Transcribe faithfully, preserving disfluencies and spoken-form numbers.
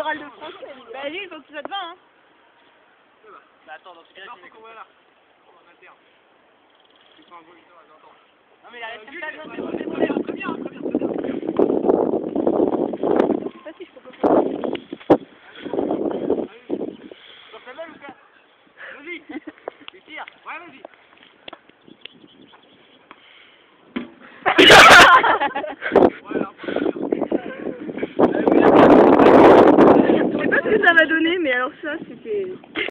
l'oral de français. Bah, lui, il faut que ça te va, hein. Bah, attends, dans ce cas-là, tu qu'on va là. En interne. C'est pas un bon leader, attends. Non, mais il arrive comme ça, Très c'est bon, c'est bon. bien, très bien, très bien. Je sais pas si je peux pas faire. Sur celle-là, Lucas. Vas-y. Tu tires. Ouais, vas-y. Voilà. Je sais pas ce que ça va donner, mais alors ça, c'était...